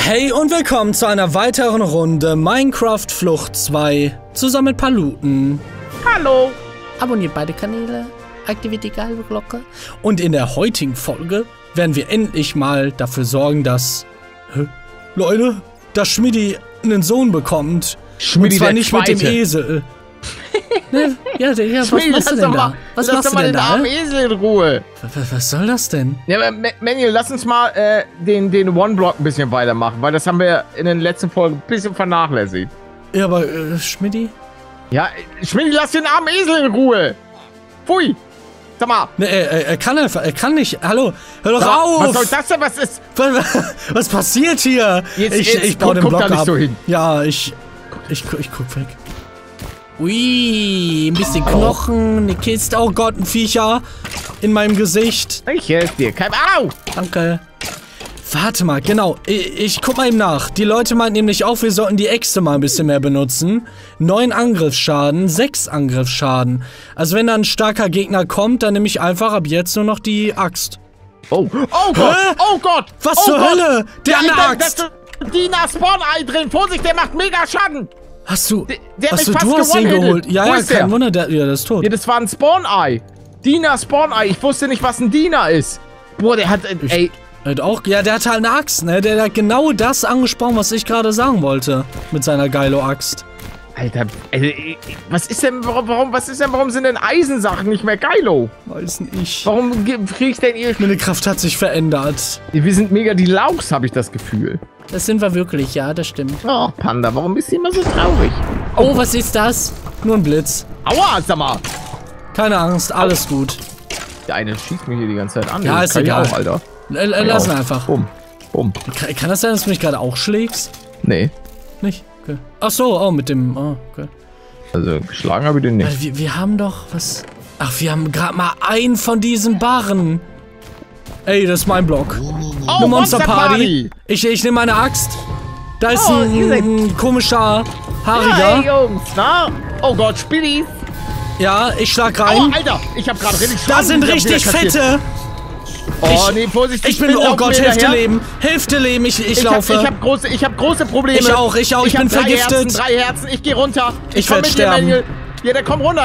Hey und willkommen zu einer weiteren Runde Minecraft Flucht 2 zusammen mit Paluten. Hallo! Abonniert beide Kanäle, aktiviert die Glocke. Und in der heutigen Folge werden wir endlich mal dafür sorgen, dass... Leute, dass Schmidti einen Sohn bekommt. Schmidti, und zwar nicht Zweite. mit dem Esel. Ne? Ja, was Schmidti, machst du denn da? Was lass machst doch du mal denn den da? armen Esel in Ruhe. Was soll das denn? Ja, aber Manuel, lass uns mal den One-Block ein bisschen weitermachen, weil das haben wir in den letzten Folgen ein bisschen vernachlässigt. Ja, aber Schmidti? Ja, Schmidti, lass den armen Esel in Ruhe. Pfui. Sag mal. Ne, er kann einfach, er kann nicht. Hallo, hör doch auf! Was soll das denn? Was ist... Was passiert hier? Jetzt Ich baue den guck Block da nicht ab. so hin. Ja, ich guck weg. Ui, ein bisschen Knochen, eine Kiste. Oh Gott, ein Viecher in meinem Gesicht. Ich helfe dir. Au! Danke. Warte mal, genau. Ich guck mal eben nach. Die Leute meinten nämlich auch, wir sollten die Äxte mal ein bisschen mehr benutzen. 9 Angriffsschaden, 6 Angriffsschaden. Also wenn da ein starker Gegner kommt, dann nehme ich einfach ab jetzt nur noch die Axt. Oh Gott! Hä? Oh Gott! Was oh zur Gott. Hölle? Der hat eine Axt! Da ist Dina Spawn-Ei drin! Vorsicht, der macht mega Schaden! Hast du... Der hat mich Achso, fast du hast ihn gewone-hitted. geholt. Ja, Wo ja, ist der? kein Wunder, der ist tot. Ja, das war ein Spawn-Ei. Dina Spawn-Ei. Ich wusste nicht, was ein Dina ist. Boah, der hat... Ey. Der hat halt eine Axt, ne? Der hat genau das angesprochen, was ich gerade sagen wollte. Mit seiner Geilo-Axt. Alter, warum sind denn Eisensachen nicht mehr geilo? Weiß nicht. Warum krieg ich denn ihr... Meine Kraft hat sich verändert. Wir sind mega die Lauchs, habe ich das Gefühl. Das sind wir wirklich, ja, das stimmt. Oh, Panda, warum bist du immer so traurig? Oh, was ist das? Nur ein Blitz. Aua, sag mal. Keine Angst, alles gut. Der eine schießt mich hier die ganze Zeit an. Ja, Das ist kann ich egal. auch, Alter. Lass ihn einfach. Bumm. Kann das sein, dass du mich gerade auch schlägst? Nee. Nicht? Okay. Ach so, oh, mit dem... Oh, okay. Also, geschlagen habe ich den nicht. Wir haben doch was... Ach, wir haben gerade mal einen von diesen Barren. Ey, das ist mein Block. Oh, Eine Monster-Party. Ich nehme meine Axt. Da ist ein komischer Haariger. Hey, Jungs, na? Oh Gott, Spillis. Ja, ich schlag Oh, rein. Alter, ich hab gerade richtig Da Schaden sind wieder richtig kassiert. fette. Oh, nee, Vorsicht. Ich bin, oh Gott, Hälfte Leben. Hälfte Leben, ich laufe. Ich hab große Probleme. Ich auch. Ich bin hab vergiftet. 3 Herzen, ich geh runter. Ich komm werd mit dir, sterben. Manuel. Ja, dann komm runter.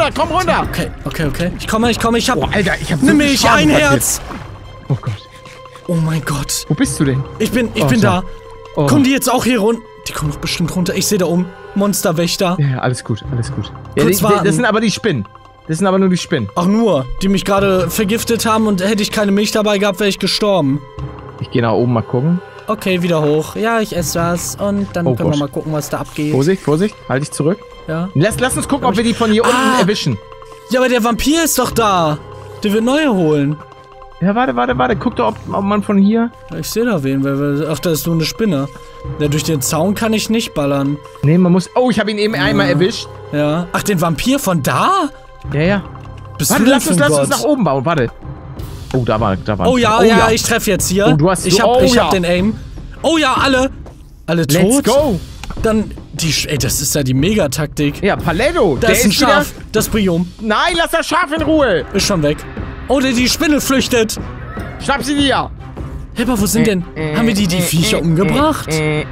Okay. Ich komme. Ich hab... Oh, Alter, ich hab so Nimm viel mich, Schaden ein kassiert. Herz. Oh Gott. Oh mein Gott. Wo bist du denn? Ich bin Oh, da. Oh. Kommen die jetzt auch hier runter? Die kommen doch bestimmt runter. Ich sehe da oben. Monsterwächter. Ja, alles gut. Ja, Kurz warten. das sind aber die Spinnen. Das sind aber nur die Spinnen. Ach nur, die mich gerade vergiftet haben und hätte ich keine Milch dabei gehabt, wäre ich gestorben. Ich gehe nach oben mal gucken. Okay, wieder hoch. Ja, ich esse was und dann können wir mal gucken, was da abgeht. Vorsicht, halt dich zurück. Ja. Lass uns gucken, ob wir die von hier unten erwischen. Ja, aber der Vampir ist doch da. Der wird neue holen. Ja, warte. Guck doch, ob man von hier... Ich sehe da wen. Ach, da ist nur eine Spinne. Ja, durch den Zaun kann ich nicht ballern. Nee, man muss... Oh, ich habe ihn eben einmal erwischt. Ja. Ach, den Vampir von da? Ja. Bist Warte, du denn lass für ein uns Gott? nach oben bauen, warte. Oh, da war. Oh ja, ich treffe jetzt hier. Oh, du hast... Ich hab den Aim. Oh ja, alle tot. Let's go. Dann, ey, das ist ja die Megataktik. Ja, Paletto. Da ist ein Schaf. Das Biom. Nein, lass das Schaf in Ruhe. Ist schon weg. Oh, die Spinne flüchtet. Schnapp sie dir. Hey, aber wo sind denn? Haben wir die Viecher umgebracht?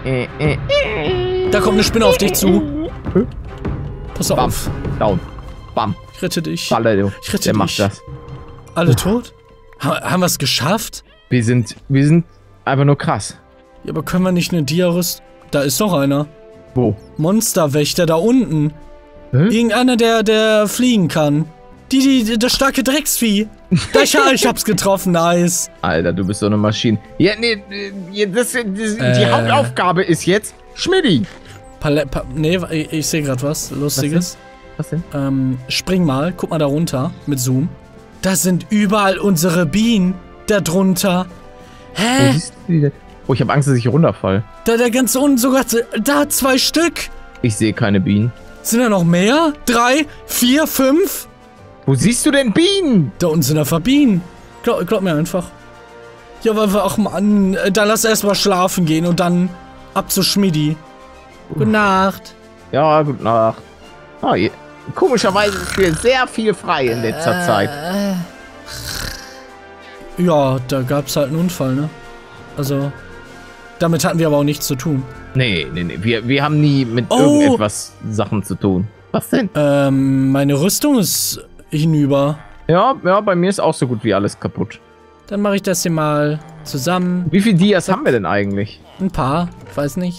Da kommt eine Spinne auf dich zu. Pass Bam. auf. Down. Bam. Ich rette dich. Paletto. Ich rette Der dich. macht das. Alle tot? Haben wir es geschafft? Wir sind einfach nur krass. Ja, aber können wir nicht eine Dia-Rüst... Da ist noch einer. Wo? Monsterwächter da unten. Hä? Irgendeiner, der fliegen kann. Das starke Drecksvieh. Ich hab's getroffen, nice. Alter, du bist so eine Maschine. Ja, nee, die Hauptaufgabe ist jetzt Schmidti. Nee, ich sehe gerade was Lustiges. Was denn? Spring mal, guck mal da runter mit Zoom. Da sind überall unsere Bienen da drunter. Wo Hä? siehst du die denn? Oh, ich habe Angst, dass ich hier runterfall. Da ganz unten sogar, da 2 Stück. Ich sehe keine Bienen. Sind da noch mehr? 3, 4, 5? Wo siehst du denn Bienen? Da unten sind da Bienen. Glaub mir einfach. Ja, weil wir auch Mann, dann lass erstmal schlafen gehen und dann ab zu Schmidti. Gute Nacht. Ja, gute Nacht. Oh, komischerweise ist hier sehr viel frei in letzter Zeit. Ja, da gab's halt einen Unfall, ne? Also, Damit hatten wir aber auch nichts zu tun. Nee. Wir haben nie mit irgendetwas Sachen zu tun. Was denn? Meine Rüstung ist hinüber. Ja, bei mir ist auch so gut wie alles kaputt. Dann mache ich das hier mal zusammen. Wie viele Dias haben wir denn eigentlich? Ein paar, weiß nicht.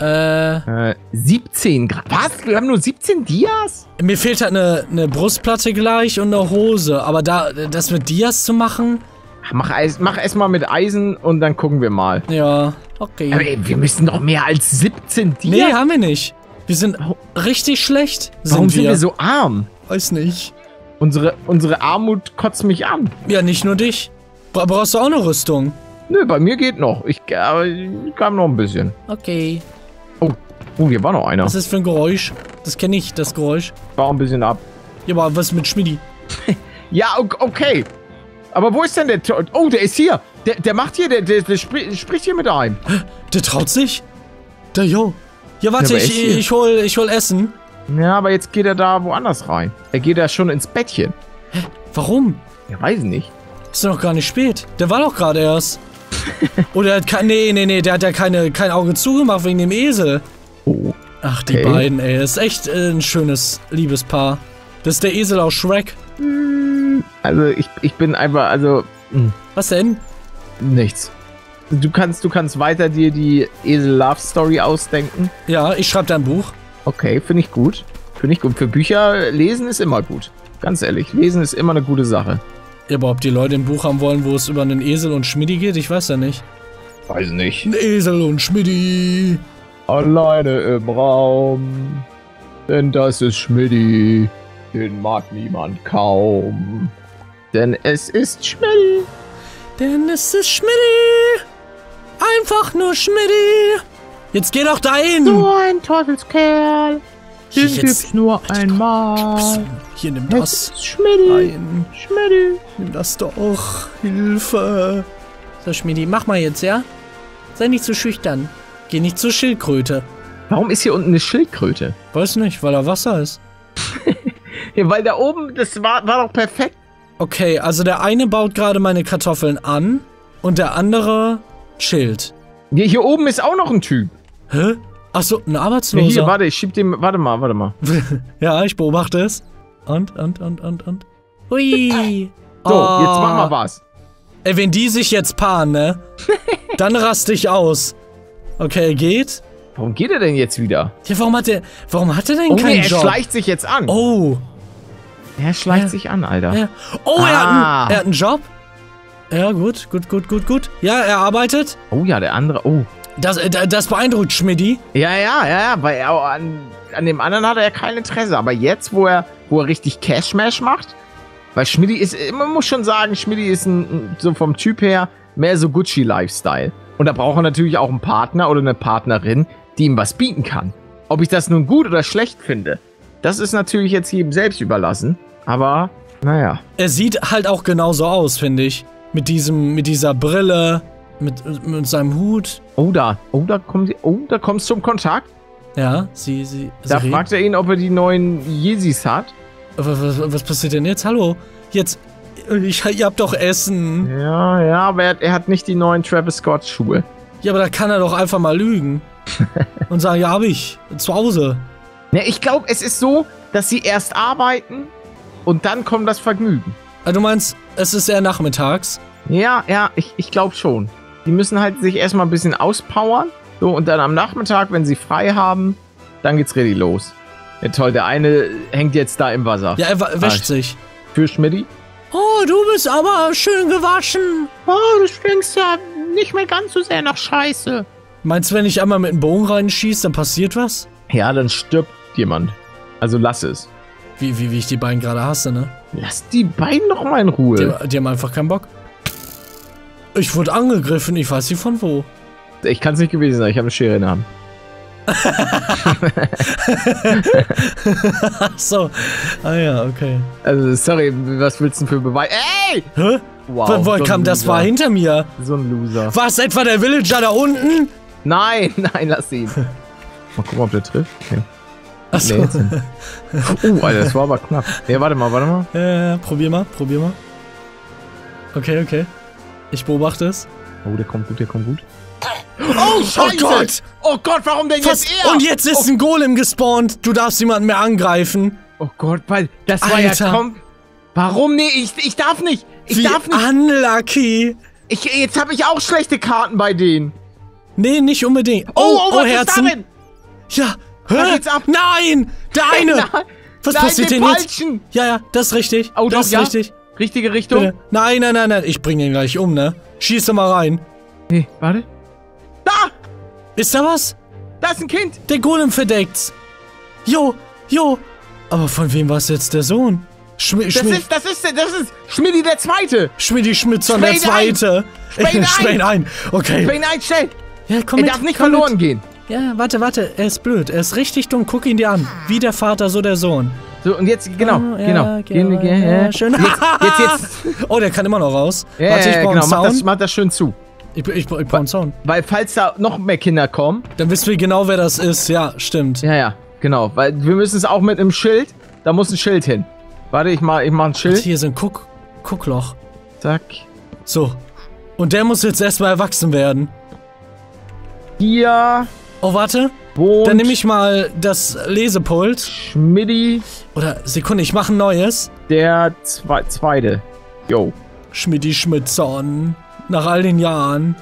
17 Grad. Was? Wir haben nur 17 Dias? Mir fehlt halt eine Brustplatte gleich und eine Hose. Aber das mit Dias zu machen... Mach erstmal mit Eisen und dann gucken wir mal. Ja, okay. Aber ey, wir müssen doch mehr als 17 Dias. Nee, haben wir nicht. Wir sind richtig schlecht. Warum sind wir so arm? Weiß nicht. Unsere Armut kotzt mich an. Ja, nicht nur dich. Brauchst du auch eine Rüstung? Nö, bei mir geht noch. Ich kam noch ein bisschen. Okay. Oh, hier war noch einer. Was ist für ein Geräusch? Das kenne ich, das Geräusch. War ein bisschen ab. Ja, aber was mit Schmidi? Ja, okay. Aber wo ist denn der... Oh, der ist hier. Der macht hier, der spricht hier mit einem. Der traut sich? Ja, warte, Ja, ich hol Essen. Ja, aber jetzt geht er da woanders rein. Er geht da schon ins Bettchen. Warum? Ja, weiß nicht. Ist doch noch gar nicht spät. Der war doch gerade erst. Oder er hat kein... Nee, der hat ja kein Auge zugemacht wegen dem Esel. Oh. Ach, die beiden, ey. Das ist echt ein schönes Liebespaar. Das ist der Esel aus Shrek. Also, ich bin einfach, Was denn? nichts. Du kannst weiter dir die Esel-Love-Story ausdenken. Ja, ich schreibe da ein Buch. Okay, finde ich gut. Für Bücher lesen ist immer gut. Ganz ehrlich, lesen ist immer eine gute Sache. Ja, aber ob die Leute ein Buch haben wollen, wo es über einen Esel und Schmidi geht, ich weiß ja nicht. Weiß nicht. Ein Esel und Schmidi. Alleine im Raum. Denn das ist Schmidti. Den mag niemand kaum. Denn es ist Schmidti. Denn es ist Schmidti. Einfach nur Schmidti. Jetzt geh doch dahin. So ein Teufelskerl. Den gibt's nur einmal. Hier, nimm das. Schmidti. Nein. Schmidti. Nimm das doch. Hilfe. So, Schmidti, mach mal jetzt, ja? Sei nicht so schüchtern. Geh nicht zur Schildkröte. Warum ist hier unten eine Schildkröte? Weiß nicht, weil da Wasser ist. Ja, weil da oben, das war doch perfekt. Okay, also der eine baut gerade meine Kartoffeln an und der andere chillt. Ja, hier oben ist auch noch ein Typ. Hä? Achso, ein Ja, Arbeitsloser. hier, warte, ich schieb dem, warte mal. Ja, ich beobachte es. Und. Hui. So, jetzt mach mal was. Ey, wenn die sich jetzt paaren, ne? Dann raste ich aus. Okay, er geht. Warum geht er denn jetzt wieder? Ja, warum hat er denn Oh, keinen nee, er Job? schleicht sich jetzt an. Oh. Er schleicht sich an, Alter. Ja. Oh, er hat einen Job. Ja, gut. Ja, er arbeitet. Oh ja, der andere, oh. Das beeindruckt Schmidti. Ja, weil an dem anderen hat er ja kein Interesse. Aber jetzt, wo er richtig Cash-Mash macht, weil Schmidti ist, man muss schon sagen, Schmidti ist so vom Typ her mehr so Gucci-Lifestyle. Und da braucht er natürlich auch einen Partner oder eine Partnerin, die ihm was bieten kann. Ob ich das nun gut oder schlecht finde, das ist natürlich jetzt jedem selbst überlassen. Aber, naja. Er sieht halt auch genauso aus, finde ich. Mit dieser Brille, mit seinem Hut. Da kommst du zum Kontakt. Ja, sie Da fragt er ihn, ob er die neuen Yeezys hat. Was passiert denn jetzt? Hallo? Jetzt, ihr habt doch Essen. Ja, aber er hat nicht die neuen Travis Scott Schuhe. Ja, aber da kann er doch einfach mal lügen. Und sagen, ja, hab ich. Zu Hause. Ja, ich glaube, es ist so, dass sie erst arbeiten und dann kommt das Vergnügen. Du meinst, es ist eher nachmittags? Ja, ich glaube schon. Die müssen halt sich erstmal ein bisschen auspowern. So, und dann am Nachmittag, wenn sie frei haben, dann geht's richtig los. Ja, toll, der eine hängt jetzt da im Wasser. Ja, er wäscht sich. Für Schmidti. Oh, du bist aber schön gewaschen. Oh, du stinkst ja nicht mehr ganz so sehr nach Scheiße. Meinst du, wenn ich einmal mit dem Bogen reinschieße, dann passiert was? Ja, dann stirbt jemand. Also lass es. Wie ich die beiden gerade hasse, ne? Lass die beiden doch mal in Ruhe. Die haben einfach keinen Bock. Ich wurde angegriffen, ich weiß nicht von wo. Ich kann es nicht gewesen sein, ich habe eine Schere in der Hand. Ach so. Ah ja, okay. Also, sorry, was willst du denn für Beweis? Ey! Hä? Wow, Wo kam das? War hinter mir. So ein Loser. War es etwa der Villager da unten? Nein, lass ihn. Mal gucken, ob der trifft. Okay. Achso. Nee, Alter, das war aber knapp. Nee, warte mal. Probier mal. Okay. Ich beobachte es. Oh, der kommt gut. Oh, Scheiße! Oh Gott! Oh Gott, warum denn Was? jetzt er? Und jetzt ist ein Golem gespawnt. Du darfst niemanden mehr angreifen. Oh Gott, weil das war Alter. ja kaum... Warum? Nee, ich darf nicht. Ich Wie darf nicht. unlucky. Jetzt habe ich auch schlechte Karten bei denen. Nee, nicht unbedingt. Was Herzen. ist da denn? Ja, Da hä? geht's ab. Nein! Der eine! Nein, Was nein, passiert den denn jetzt? falschen. Ja, das ist richtig. Oh, das doch, ist ja? richtig. Richtige Richtung? Bitte. Nein. Ich bring ihn gleich um, ne? Schieß doch mal rein. Nee, warte. Da! Ist da was? Da ist ein Kind. Der Golem verdeckt's. Jo. Aber von wem war es jetzt der Sohn? Das ist Schmidti der Zweite. Schmidti Schmitzon der Zweite. Spähen ein. Okay. Spähen ein, schnell. Ja, komm Er mit, darf nicht komm verloren mit. gehen. Ja, warte. Er ist blöd. Er ist richtig dumm. Guck ihn dir an. Wie der Vater, so der Sohn. So, und jetzt, genau. Ja, schön. Jetzt. Oh, der kann immer noch raus. Ja, Warte, ich brauche einen genau, Sound. mach das schön zu. Ich brauche einen Sound. Weil falls da noch mehr Kinder kommen. Dann wissen wir genau, wer das ist. Ja, stimmt. Ja, genau. Weil wir müssen es auch mit einem Schild. Da muss ein Schild hin. Warte, ich mach ein Schild. Hier ist ein Guckloch. Zack. So. Und der muss jetzt erstmal erwachsen werden. Hier Oh, warte. wohnt Dann nehme ich mal das Lesepult. Schmidti Oder, Sekunde, ich mache ein neues. der Zweite. Jo. Schmidti Schmitzon. Nach all den Jahren.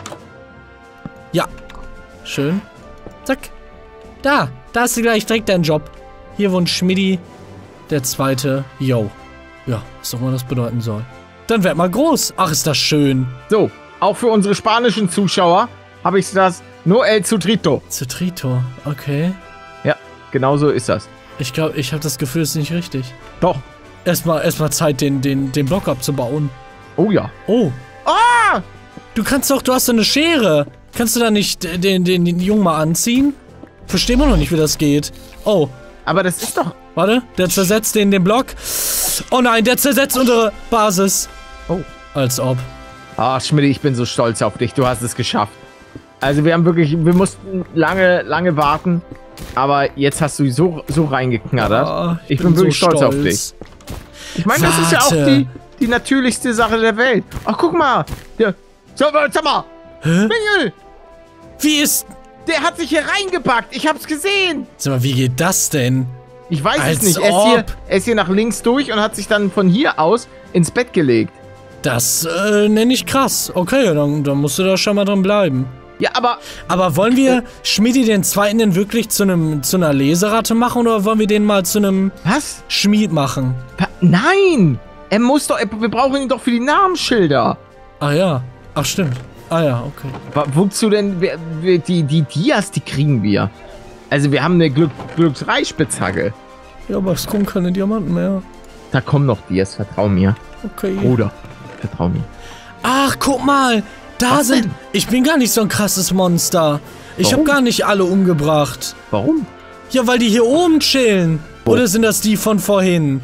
Ja. Schön. Zack. Da hast du gleich direkt deinen Job. Hier wohnt Schmidti der Zweite. Yo. Ja, was auch immer das bedeuten soll. Dann werd mal groß. Ach, ist das schön. So, auch für unsere spanischen Zuschauer habe ich das No El Sutrito. Zutrito. Okay. Ja, genau so ist das. Ich glaube, ich habe das Gefühl, es ist nicht richtig. Doch. Erstmal Zeit, den Block abzubauen. Oh ja. Oh. Ah! Du hast doch eine Schere. Kannst du da nicht den Jungen mal anziehen? Verstehen wir noch nicht, wie das geht. Oh. Aber das ist doch... Warte, der zersetzt den Block. Oh nein, der zersetzt unsere Basis. Oh. Als ob. Ah, Schmidti, ich bin so stolz auf dich. Du hast es geschafft. Also wir mussten lange warten. Aber jetzt hast du so reingeknattert. Oh, ich bin wirklich so stolz auf dich. Ich meine, das ist ja auch die natürlichste Sache der Welt. Ach, guck mal. Sag mal. Hä? Mingel, Wie ist... der hat sich hier reingebackt. Ich hab's gesehen. Sag mal, wie geht das denn? Ich weiß Als es nicht. ob. Er ist hier nach links durch und hat sich dann von hier aus ins Bett gelegt. Das nenne ich krass. Okay, dann musst du da schon mal dran bleiben. Ja, aber... Aber wollen wir Schmiedi den Zweiten denn wirklich zu einer Leseratte machen oder wollen wir den mal zu einem Was? Schmied machen? Nein! Er muss doch... Wir brauchen ihn doch für die Namensschilder. Ah ja. Ach stimmt. Ah ja, okay. Wozu denn... Die Dias, die kriegen wir. Also wir haben eine Glücksreichspitzhacke. Ja, aber es kommen keine Diamanten mehr. Da kommen noch Dias, vertrau mir. Okay. Bruder, vertrau mir. Ach, guck mal. Da Was sind... denn? Ich bin gar nicht so ein krasses Monster. Ich habe Warum? gar nicht alle umgebracht. Warum? Ja, weil die hier oben chillen. Wo? Oder sind das die von vorhin?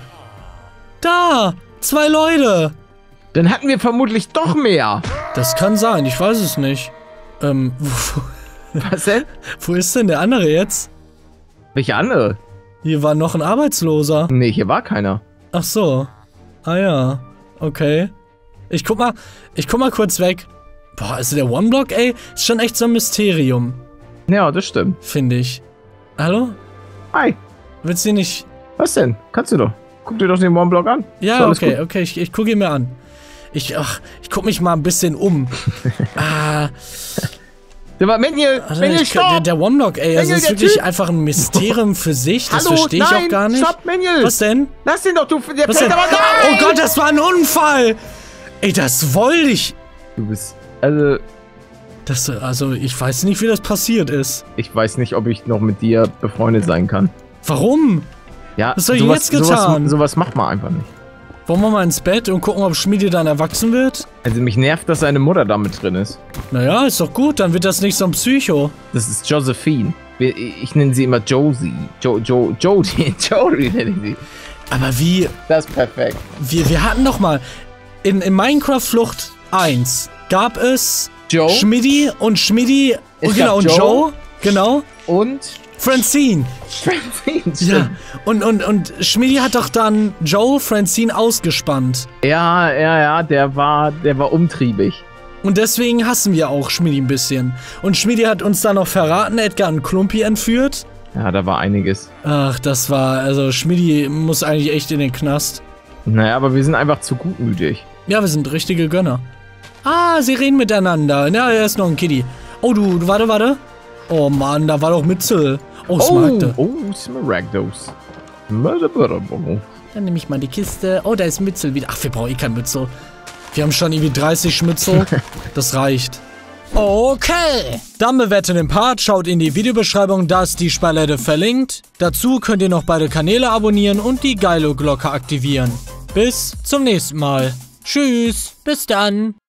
Da. 2 Leute. Dann hatten wir vermutlich doch mehr. Das kann sein. Ich weiß es nicht. Was denn? Wo ist denn der andere jetzt? Welche andere? Hier war noch ein Arbeitsloser. Nee, hier war keiner. Ach so. Ah ja. Okay. Ich guck mal kurz weg. Boah, also der One-Block, ey, ist schon echt so ein Mysterium. Ja, das stimmt. Finde ich. Hallo? Hi. Willst du nicht... Was denn? Kannst du doch. Guck dir doch den One-Block an. Ja, Ist alles okay, gut. okay, ich gucke ihn mir an. Ich guck mich mal ein bisschen um. Der war Meniel, stopp! der One-Block, ey, also Meniel, ist der wirklich Typ. einfach ein Mysterium für sich. Das Hallo, verstehe ich nein, auch gar nicht. Stopp, Meniel! Was denn? Lass den doch, der Was fällt denn? aber nein! Oh Gott, das war ein Unfall! Ey, das wollte ich... Du bist, also, Also, ich weiß nicht, wie das passiert ist. ich weiß nicht, ob ich noch mit dir befreundet sein kann. Warum? Ja, Was soll ich jetzt getan? Sowas macht man einfach nicht. Wollen wir mal ins Bett und gucken, ob Schmiedi dann erwachsen wird? Also mich nervt, dass seine Mutter da mit drin ist. Naja, ist doch gut, dann wird das nicht so ein Psycho. Das ist Josephine. Ich nenne sie immer Josie. Jodie nenne ich sie. Aber wie... Das ist perfekt. Wir hatten doch mal... In Minecraft Flucht 1 gab es... Joe? Schmiedi und Schmiedi... Es Und genau, gab und Joe. Joe. Genau. Und Francine. Francine, Ja. stimmt. Und Schmiedi hat doch dann Joe, Francine ausgespannt. Ja, der war umtriebig. Und deswegen hassen wir auch Schmidi ein bisschen. Und Schmidi hat uns dann noch verraten, Edgar und Klumpi entführt. Ja, da war einiges. Ach, das war, also Schmidi muss eigentlich echt in den Knast. Naja, aber wir sind einfach zu gutmütig. Ja, wir sind richtige Gönner. Ah, sie reden miteinander. Ja, er ist noch ein Kitty. Oh, du, warte. Oh Mann, da war doch Mitzel. Oh, Smaragde. Oh, Smaragdos. Dann nehme ich mal die Kiste. Oh, da ist Mitzel wieder. Ach, wir brauchen eh kein Mitzel. Wir haben schon irgendwie 30 Schmitzel. Das reicht. Okay. Dann bewertet den Part, schaut in die Videobeschreibung, da ist die Spirlette verlinkt. Dazu könnt ihr noch beide Kanäle abonnieren und die geile Glocke aktivieren. Bis zum nächsten Mal. Tschüss. Bis dann.